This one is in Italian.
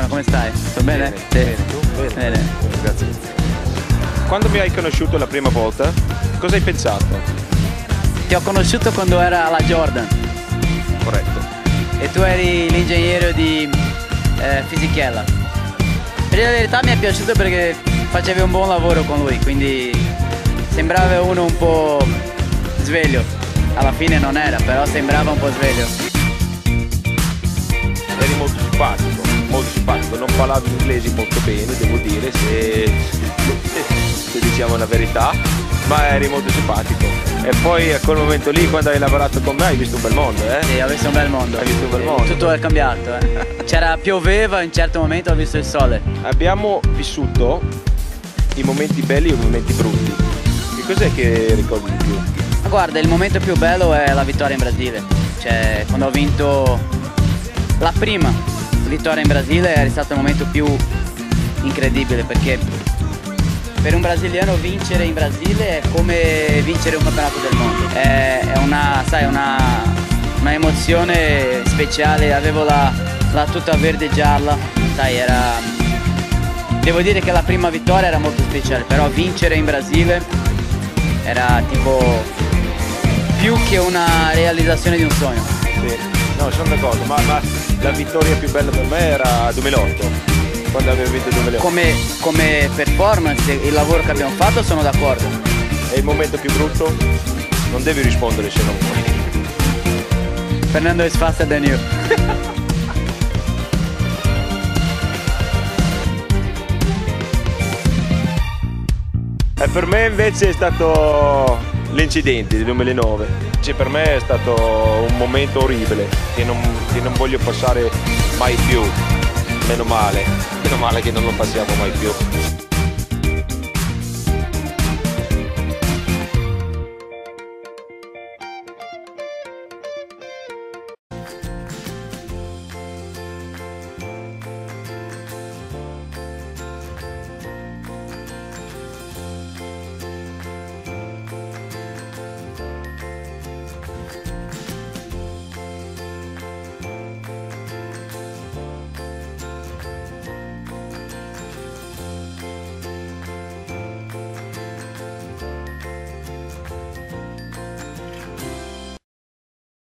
come stai? Tutto bene? Sì. Bene, tu? Bene. Bene. Grazie. Quando mi hai conosciuto la prima volta, cosa hai pensato? Ti ho conosciuto quando era alla Jordan Corretto. e tu eri l'ingegnere di Fisichella. Per dire la verità mi è piaciuto perché facevi un buon lavoro con lui, quindi sembrava uno un po' sveglio. Alla fine non era, però sembrava un po' sveglio. Eri molto simpatico, non parlavi inglese molto bene, devo dire, se diciamo la verità, ma eri molto simpatico. E poi a quel momento lì, quando hai lavorato con me, hai visto un bel mondo, eh? Sì, ho visto un bel mondo. Hai visto un bel mondo. Tutto è cambiato, pioveva, in un certo momento ho visto il sole. Abbiamo vissuto i momenti belli e i momenti brutti. Che cos'è che ricordi di più? Ma guarda, il momento più bello è la vittoria in Brasile. Cioè, quando ho vinto la prima vittoria in Brasile è stato il momento più incredibile, perché per un brasiliano vincere in Brasile è come vincere un campionato del mondo. È una emozione speciale. Avevo la tuta verde e gialla, sai, devo dire che la prima vittoria era molto speciale, però vincere in Brasile era tipo più che una realizzazione di un sogno. Sì, no, sono d'accordo, ma la vittoria più bella per me era 2008, quando avevo vinto il 2008. Come performance, il lavoro che abbiamo fatto, sono d'accordo. E il momento più brutto? Non devi rispondere se non vuoi. Fernando is faster than you. E per me invece è stato l'incidente del 2009. Cioè, per me è stato un momento orribile che non voglio passare mai più. Meno male che non lo passiamo mai più.